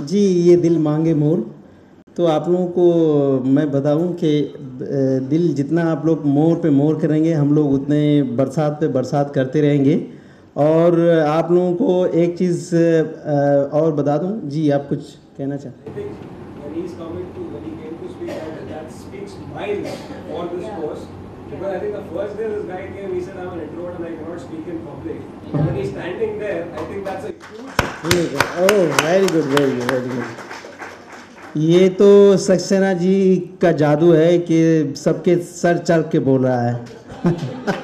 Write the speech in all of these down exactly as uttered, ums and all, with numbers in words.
जी ये दिल मांगे मोर, तो आप लोगों को मैं बताऊं कि दिल जितना आप लोग मोर पे मोर करेंगे, हम लोग उतने बरसात पे बरसात करते रहेंगे। और आप लोगों को एक चीज़ और बता दूं, जी आप कुछ कहना चाहते हैं? Because I think the first day this guy came, he said I'm an introvert and I cannot speak in public. And when he's standing there, I think that's a huge. Oh, very good, very good, very good. ये तो सक्सेना जी का जादू है कि सबके sir चढ़ के बोल रहा है।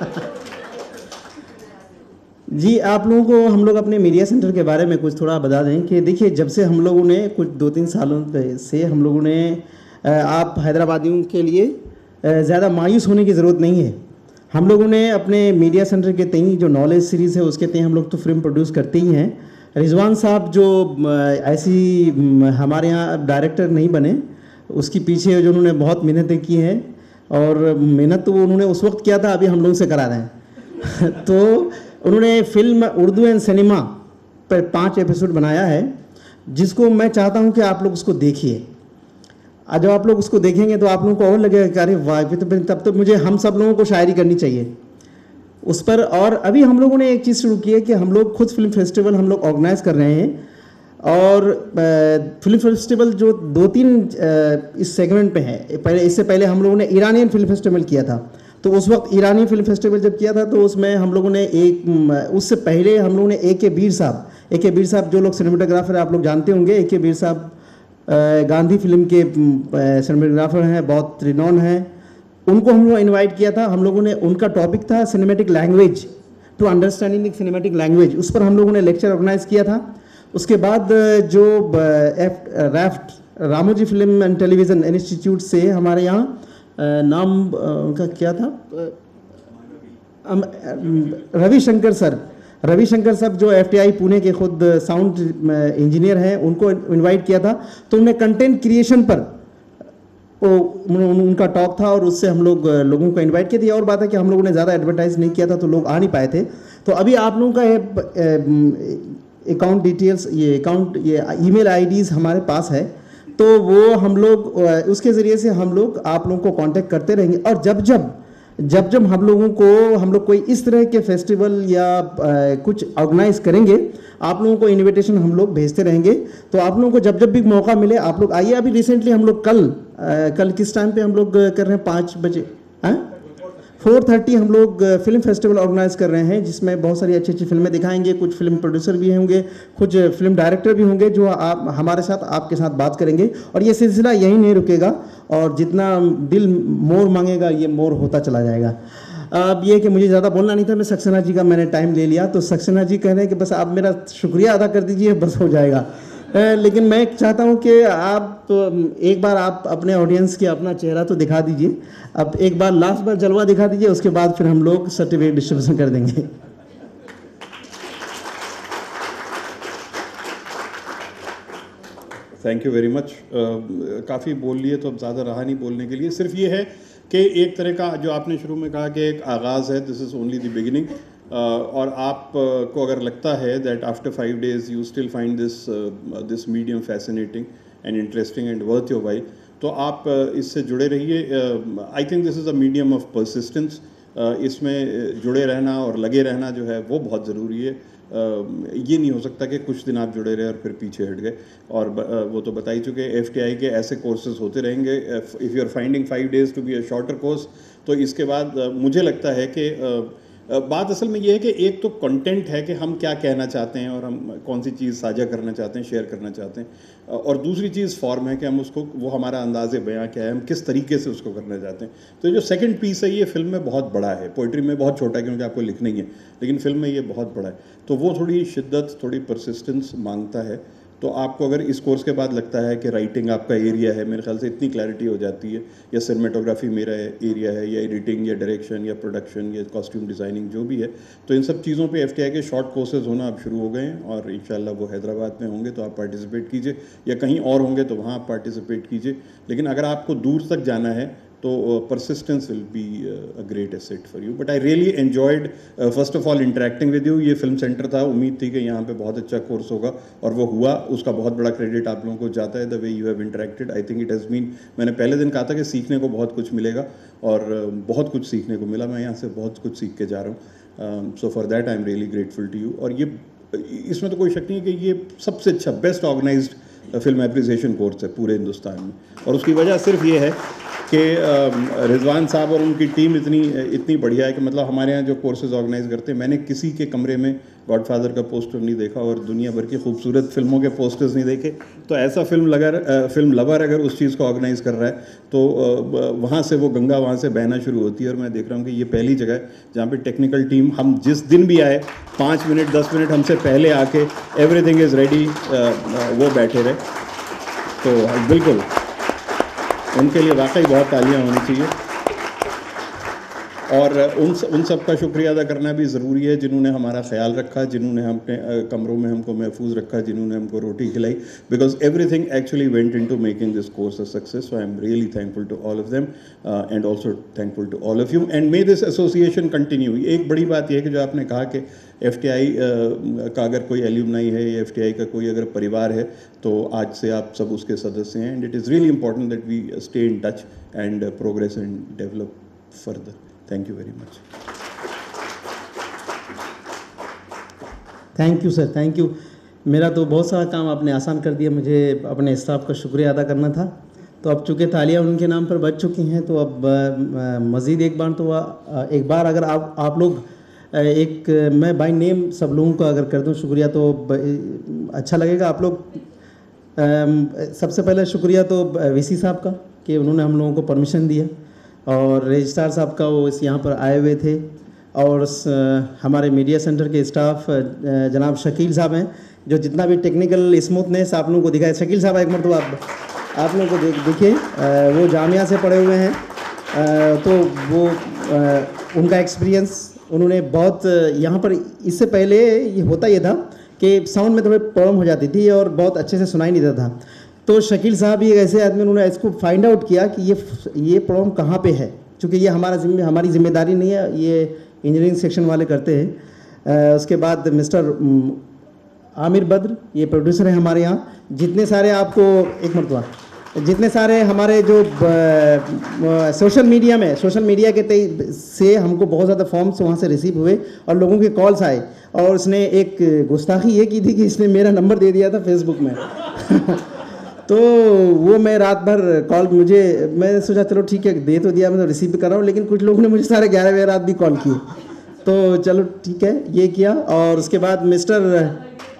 जी आप लोगों को हम लोग अपने मीडिया सेंटर के बारे में कुछ थोड़ा बता दें कि देखिए, जब से हम लोगों ने कुछ दो तीन सालों से हम लोगों ने आप हैदराबादियों के लिए ज़्यादा मायूस होने की ज़रूरत नहीं है। हम लोगों ने अपने मीडिया सेंटर के तई जो नॉलेज सीरीज़ है उसके तई हम लोग तो फिल्म प्रोड्यूस करते ही हैं। रिजवान साहब जो ऐसी हमारे यहाँ डायरेक्टर नहीं बने, उसके पीछे जो उन्होंने बहुत मेहनतें की हैं, और मेहनत तो उन्होंने उस वक्त किया था, अभी हम लोग से करा रहे हैं। तो उन्होंने फिल्म उर्दू एंड सिनेमा पर पाँच एपिसोड बनाया है, जिसको मैं चाहता हूँ कि आप लोग उसको देखिए। जब आप लोग उसको देखेंगे तो आप लोगों को और लगेगा कि अरे वाह, तो तब तो मुझे हम सब लोगों को शायरी करनी चाहिए उस पर। और अभी हम लोगों ने एक चीज़ शुरू की है कि हम लोग खुद फिल्म फेस्टिवल हम लोग ऑर्गेनाइज कर रहे हैं। और फिल्म फेस्टिवल जो दो तीन इस सेगमेंट पे है, पहले इससे पहले हम लोगों ने ईरानियन फिल्म फेस्टिवल किया था। तो उस वक्त ईरानी फिल्म फेस्टिवल जब किया था तो उसमें हम लोगों ने एक, उससे पहले हम लोगों ने ए के बीर साहब ए के बीर साहब जो लोग सिनेमाटोग्राफर आप लोग जानते होंगे, ए के बीर साहब गांधी फिल्म के सिनेमाटोग्राफर हैं, बहुत रिनॉन हैं। उनको हम लोग इनवाइट किया था। हम लोगों ने, उनका टॉपिक था cinematic language, to understanding the cinematic language. उस पर हम लोगों ने लेक्चर ऑर्गेनाइज किया था। उसके बाद जो एफ रैफ्ट Ramoji film and television institute से हमारे यहाँ नाम उनका क्या था, रविशंकर सर रविशंकर साहब जो एफटीआई पुणे के खुद साउंड इंजीनियर हैं, उनको इनवाइट किया था। तो उन्हें कंटेंट क्रिएशन पर वो उनका टॉक था, और उससे हम लोग लोगों को इनवाइट किया था। और बात है कि हम लोगों ने ज़्यादा एडवर्टाइज नहीं किया था तो लोग आ नहीं पाए थे। तो अभी आप लोगों का अकाउंट डिटेल्स, ये अकाउंट ये ईमेल आईडीज़ हमारे पास है, तो वो हम लोग उसके ज़रिए से हम लोग आप लोगों को कांटेक्ट करते रहेंगे। और जब जब जब जब हम लोगों को हम लोग कोई इस तरह के फेस्टिवल या आ, कुछ ऑर्गेनाइज करेंगे, आप लोगों को इनविटेशन हम लोग भेजते रहेंगे। तो आप लोगों को जब जब भी मौका मिले आप लोग आइए। अभी रिसेंटली हम लोग कल आ, कल किस टाइम पे हम लोग कर रहे हैं, पाँच बजे हैं फोर थर्टी हम लोग फिल्म फेस्टिवल ऑर्गेनाइज कर रहे हैं, जिसमें बहुत सारी अच्छी अच्छी फिल्में दिखाएंगे। कुछ फिल्म प्रोड्यूसर भी होंगे, कुछ फिल्म डायरेक्टर भी होंगे जो आप हमारे साथ आपके साथ बात करेंगे। और ये सिलसिला यहीं नहीं रुकेगा, और जितना दिल मोर मांगेगा ये मोर होता चला जाएगा। अब ये कि मुझे ज़्यादा बोलना नहीं था, मैं सक्सेना जी का मैंने टाइम ले लिया। तो सक्सेना जी कह रहे हैं कि बस आप मेरा शुक्रिया अदा कर दीजिए, बस हो जाएगा। लेकिन मैं चाहता हूं कि आप तो एक बार आप अपने ऑडियंस के अपना चेहरा तो दिखा दीजिए। अब एक बार लास्ट बार जलवा दिखा दीजिए, उसके बाद फिर हम लोग सर्टिफिकेट डिस्ट्रीब्यूशन कर देंगे। Thank you very much. काफ़ी बोल लिए तो अब ज़्यादा रहा नहीं बोलने के लिए। सिर्फ ये है कि एक तरह का जो आपने शुरू में कहा कि एक आगाज़ है, this is only the beginning. और आप uh, को अगर लगता है that after five days you still find this this medium fascinating and interesting and worth your while, तो आप uh, इससे जुड़े रहिए। I think this is a medium of persistence. इसमें जुड़े रहना और लगे रहना जो है वो बहुत ज़रूरी है। uh, ये नहीं हो सकता कि कुछ दिन आप जुड़े रहे और फिर पीछे हट गए। और uh, वो तो बता ही चुके, एफ टी आई के ऐसे कोर्सेज होते रहेंगे। If you are finding five days to be a shorter course, तो इसके बाद uh, मुझे लगता है कि uh, बात असल में ये है कि एक तो कंटेंट है कि हम क्या कहना चाहते हैं और हम कौन सी चीज़ साझा करना चाहते हैं, शेयर करना चाहते हैं, और दूसरी चीज़ फॉर्म है कि हम उसको, वो हमारा अंदाज़े बयां क्या है, हम किस तरीके से उसको करना चाहते हैं। तो जो सेकंड पीस है ये फिल्म में बहुत बड़ा है, पोइट्री में बहुत छोटा है क्योंकि आपको लिखना ही है, लेकिन फिल्म में ये बहुत बड़ा है। तो वो थोड़ी शिद्दत, थोड़ी परसिस्टेंस मांगता है। तो आपको अगर इस कोर्स के बाद लगता है कि राइटिंग आपका एरिया है, मेरे ख्याल से इतनी क्लैरिटी हो जाती है, या सिनेमेटोग्राफी मेरा एरिया है, या एडिटिंग या डायरेक्शन या प्रोडक्शन या कॉस्ट्यूम डिज़ाइनिंग जो भी है, तो इन सब चीज़ों पे एफटीआई के शॉर्ट कोर्सेज होना अब शुरू हो गए हैं। और इंशाल्लाह वो हैदराबाद में होंगे तो आप पार्टिसिपेट कीजिए, या कहीं और होंगे तो वहाँ आप पार्टिसिपेट कीजिए। लेकिन अगर आपको दूर तक जाना है तो persistence will be a great asset for you. But I really enjoyed first of all interacting with you. ये फिल्म सेंटर था, उम्मीद थी कि यहाँ पे बहुत अच्छा कोर्स होगा और वो हुआ. उसका बहुत बड़ा क्रेडिट आप लोगों को जाता है, the way you have interacted. I think it has been, मैंने पहले दिन कहा था कि सीखने को बहुत कुछ मिलेगा और बहुत कुछ सीखने को मिला. मैं यहाँ से बहुत कुछ सीख के जा रहा हूँ. So for that I am really grateful to you. और ये इसमें तो कोई शक नहीं है कि ये सबसे अच्छा best organised film appreciation course है पूरे हिंदुस्तान में. और उसकी वजह सिर्फ ये है कि रिजवान साहब और उनकी टीम इतनी इतनी बढ़िया है कि मतलब हमारे यहाँ जो कोर्सेज ऑर्गेनाइज करते हैं, मैंने किसी के कमरे में गॉडफादर का पोस्टर नहीं देखा और दुनिया भर की खूबसूरत फिल्मों के पोस्टर्स नहीं देखे. तो ऐसा फिल्म लगर फिल्म लवर अगर उस चीज़ को ऑर्गेनाइज कर रहा है तो वहाँ से वो गंगा वहाँ से बहना शुरू होती है. और मैं देख रहा हूँ कि ये पहली जगह है जहाँ पे टेक्निकल टीम, हम जिस दिन भी आए पाँच मिनट दस मिनट हमसे पहले आके एवरीथिंग इज़ रेडी वो बैठे रहे. तो बिल्कुल उनके लिए वाकई बहुत तालियां होनी चाहिए. और उन उन सब का शुक्रिया अदा करना भी ज़रूरी है जिन्होंने हमारा ख्याल रखा, जिन्होंने अपने कमरों में हमको महफूज रखा, जिन्होंने हमको रोटी खिलाई. Because everything actually went into making this course a success. So I am really thankful to all of them and also thankful to all of you and may this association continue. एक बड़ी बात यह है कि जो आपने कहा कि एफ टी आई का अगर कोई एल्यूमनाई है या एफ टी आई का कोई अगर परिवार है तो आज से आप सब उसके सदस्य हैं. And it is really important that we stay in touch and progress and develop further. Thank you very much. Thank you sir, thank you. मेरा तो बहुत सारा काम आपने आसान कर दिया. मुझे अपने स्टाफ का शुक्रिया अदा करना था. तो अब चूँकि तालियां उनके नाम पर बज चुकी हैं तो अब मज़ीद एक बार तो एक बार अगर आप आप लोग एक मैं बाय नेम सब लोगों को अगर कर दूं शुक्रिया तो अच्छा लगेगा. आप लोग सबसे पहले शुक्रिया तो वीसी साहब का कि उन्होंने हम लोगों को परमिशन दिया और रजिस्ट्रार साहब का वो इस यहाँ पर आए हुए थे. और हमारे मीडिया सेंटर के स्टाफ जनाब शकील साहब हैं जो जितना भी टेक्निकल स्मूथनेस आप लोगों को दिखाया. शकील साहब एक मरतबा आप आप लोगों को देखिए, वो जामिया से पढ़े हुए हैं तो वो उनका एक्सपीरियंस उन्होंने बहुत यहाँ पर. इससे पहले ये होता ये था कि साउंड में थोड़ी प्रॉब्लम हो जाती थी और बहुत अच्छे से सुनाई नहीं देता था. तो शकील साहब ये ऐसे आदमी, उन्होंने इसको फाइंड आउट किया कि ये ये प्रॉब्लम कहाँ पे है. क्योंकि ये हमारा जिम्मे हमारी जिम्मेदारी नहीं है, ये इंजीनियरिंग सेक्शन वाले करते हैं. उसके बाद मिस्टर आमिर बद्र, ये प्रोड्यूसर हैं हमारे यहाँ. जितने सारे आपको एक मरतबा जितने सारे हमारे जो सोशल मीडिया में सोशल मीडिया के ते से हमको बहुत ज़्यादा फॉर्म्स वहाँ से रिसीव हुए और लोगों के कॉल्स आए. और उसने एक गुस्ताखी ये की थी कि इसने मेरा नंबर दे दिया था फेसबुक में. तो वो मैं रात भर कॉल, मुझे मैं सोचा चलो ठीक है दे तो दिया, मैं तो रिसीव कर रहा हूँ. लेकिन कुछ लोगों ने मुझे साढ़े ग्यारह बजे रात भी कॉल किए. तो चलो ठीक है ये किया. और उसके बाद मिस्टर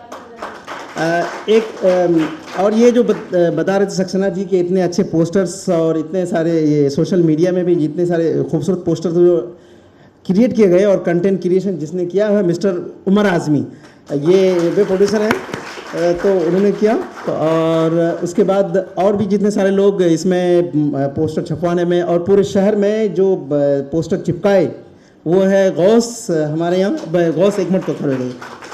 एक और ये जो बता रहे थे सक्सेना जी के इतने अच्छे पोस्टर्स और इतने सारे ये सोशल मीडिया में भी जितने सारे खूबसूरत पोस्टर्स जो क्रिएट किए गए और कंटेंट क्रिएशन जिसने किया है मिस्टर उमर आज़मी, ये वे प्रोड्यूसर हैं तो उन्होंने किया. और उसके बाद और भी जितने सारे लोग इसमें पोस्टर छपवाने में और पूरे शहर में जो पोस्टर चिपकाए वो है गौस हमारे यहाँ. गौस एक मिनट तो खड़े रहे.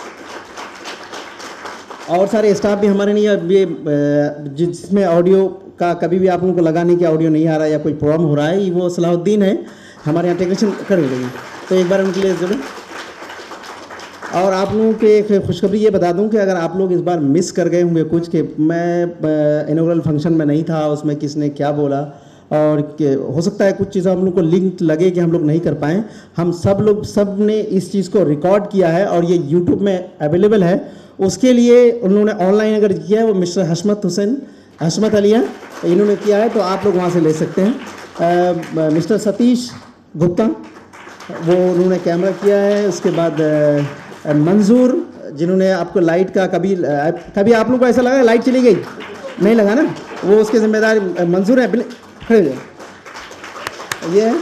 और सारे स्टाफ भी हमारे नहीं, ये जिसमें ऑडियो का कभी भी आप लोगों को लगा नहीं कि ऑडियो नहीं आ रहा है या कोई प्रॉब्लम हो रहा है, वो सलाहुद्दीन है हमारे यहाँ टेक्नीशियन कर रही है. तो एक बार उनके लिए जरूर. और आप लोगों के एक खुशखबरी ये बता दूं कि अगर आप लोग इस बार मिस कर गए होंगे कुछ कि मैं इनॉग्रल फंक्शन में नहीं था, उसमें किसने क्या बोला और हो सकता है कुछ चीज़ें हम लोग को लिंक लगे कि हम लोग नहीं कर पाएँ. हम सब लोग सब ने इस चीज़ को रिकॉर्ड किया है और ये यूट्यूब में अवेलेबल है. उसके लिए उन्होंने ऑनलाइन अगर किया है वो मिस्टर हशमत हुसैन हशमत अलिया इन्होंने किया है तो आप लोग वहाँ से ले सकते हैं. मिस्टर सतीश गुप्ता वो उन्होंने कैमरा किया है. उसके बाद मंजूर जिन्होंने आपको लाइट का कभी कभी आप लोग को ऐसा लगा लाइट चली गई, नहीं लगा ना, वो उसके जिम्मेदार मंजूर है. खड़े ये है.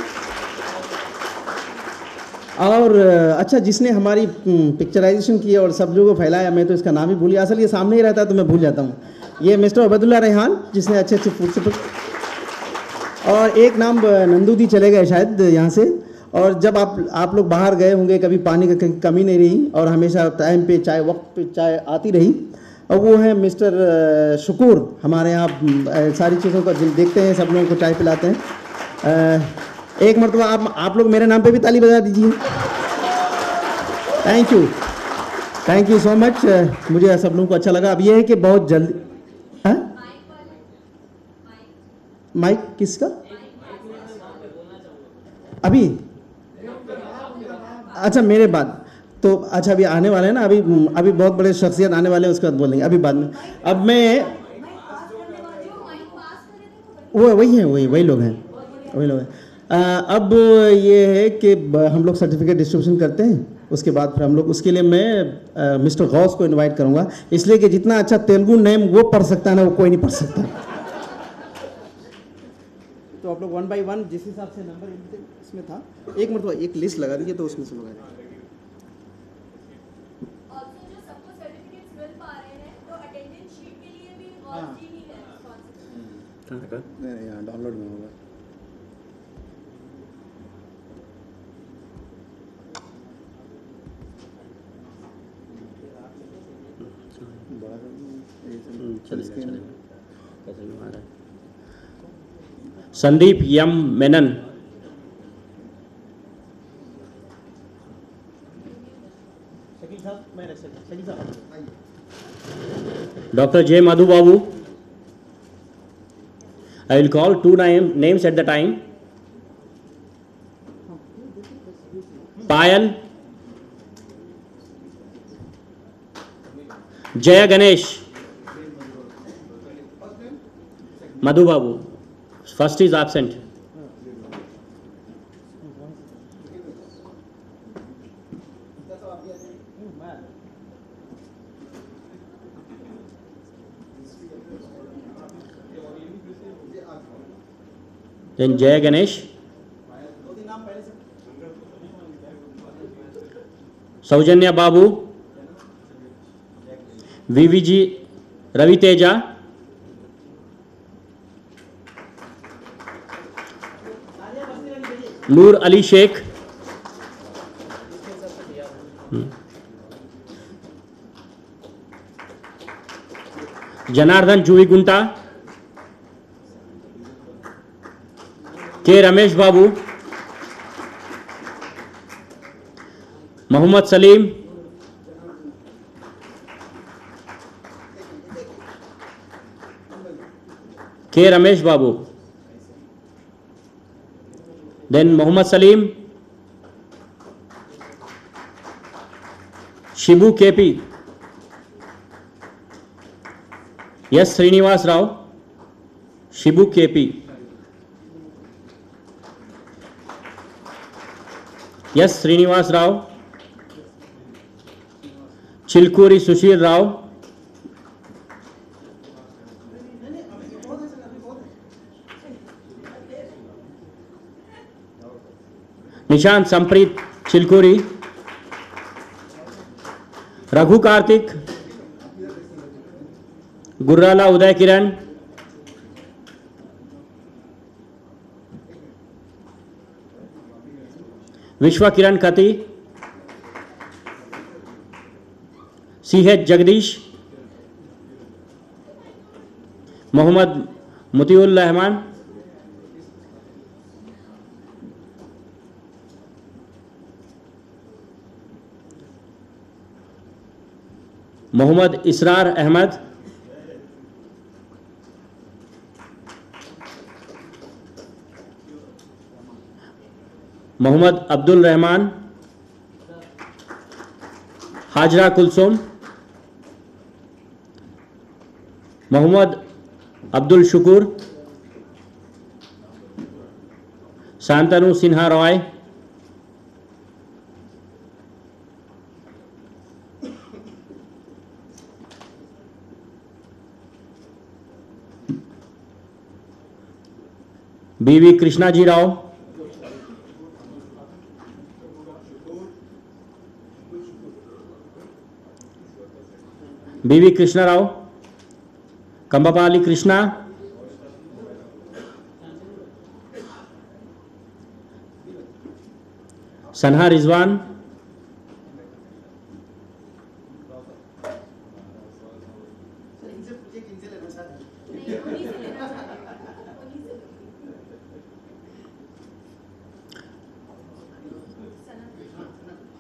और अच्छा जिसने हमारी पिक्चराइजेशन की और सब लोगों को फैलाया, मैं तो इसका नाम ही भूल गया, असल ये सामने ही रहता है तो मैं भूल जाता हूँ. ये मिस्टर अबदुल्ला रेहान जिसने अच्छे अच्छे फूड से. और एक नाम नंदू दी चले गए शायद यहाँ से. और जब आप आप लोग बाहर गए होंगे कभी पानी की कमी नहीं रही और हमेशा टाइम पे चाय वक्त पे चाय आती रही. और वो है मिस्टर शुकूर, हमारे यहाँ सारी चीज़ों का देखते हैं, सब लोगों को चाय पिलाते हैं. एक मरतबा आप आप लोग मेरे नाम पे भी ताली बजा दीजिए। Thank you, thank you so much. मुझे सब लोगों को अच्छा लगा। अब ये है कि बहुत जल्दी, हाँ माइक किसका अभी, अच्छा मेरे बाद तो, अच्छा अभी आने वाले हैं ना, अभी अभी बहुत बड़े शख्सियत आने वाले हैं, उसके बाद बोलेंगे, अभी बाद में। अब मैं वो वही है, वही वही लोग हैं, वही लोग हैं। आ, अब ये है कि हम लोग सर्टिफिकेट डिस्ट्रीब्यूशन करते हैं, उसके बाद फिर हम लोग, उसके लिए मैं मिस्टर गौस को इनवाइट करूंगा, इसलिए कि जितना अच्छा तेलुगु नेम वो पढ़ सकता है ना, वो कोई नहीं पढ़ सकता। तो आप लोग वन बाय वन जिस हिसाब से नंबर इसमें था, एक मिनट एक लिस्ट लगा दीजिए तो उसमें से लगा दीजिए। यहाँ डाउनलोड में होगा। Sandeep M Menon, doctor J Madhu Babu. I will call two name, names at the time. Payal, Jaya Ganesh, Madhu Babu. First is absent. Then Jaya Ganesh, Saujanya Babu, V V G Ravi Teja, Noor Ali Sheikh, Janardhan Juvi Gunta, के रमेश बाबू, Mohammed Salim, K Ramesh Babu, then Mohammed Salim, Shibu KP, S Srinivas Rao, Shibu KP, S Srinivas Rao, Chilkuri Sushil Rao, Nishant Sampreet Chilkuri, Raghu Karthik, Gurrala Uday Kiran, Vishwa Kiran Kathi, CH Jagadish, Mohammed Mutiul Rahman, Mohammed Israr Ahmed, Mohammed Abdul Rahman, Hajra Kulsum, Mohammed Abdul Shukr, Shantanu Sinha Roy, BV Krishnaji Rao, BV Krishna Rao, Kambapalli Krishna, Sanha Rizwan,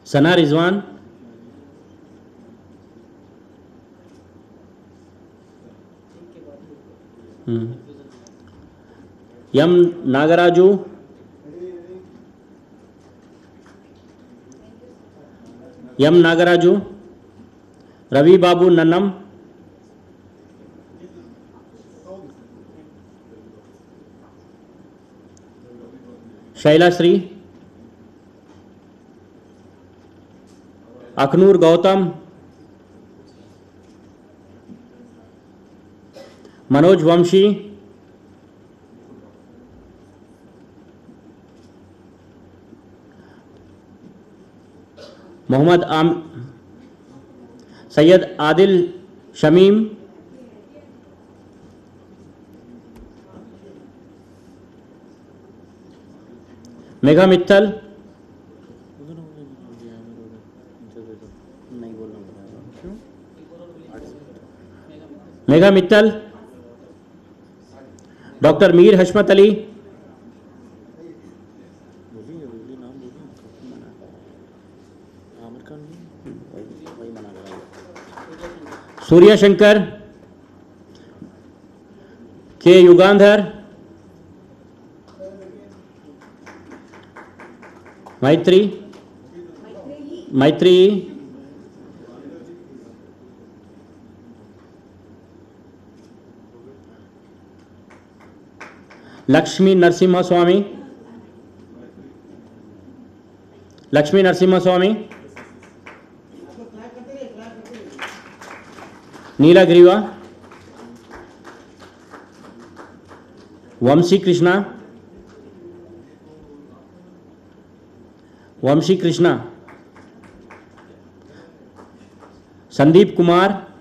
Sana Rizwan, M Nagaraju, M Nagaraju, Ravi बाबू नन्नम, शैलाश्री, अखनूर गौतम, मनोज वंशी, मोहम्मद आम, Syed Adil Shamim, Megha Mittal, Megha Mittal, doctor Mir Hashmat Ali, Surya Shankar, K Yugandhar, मैत्री मैत्री लक्ष्मी नरसिम्हा स्वामी, लक्ष्मी नरसिम्हा स्वामी, नीला ग्रीवा, वंशी कृष्णा, वंशी कृष्णा, संदीप कुमार,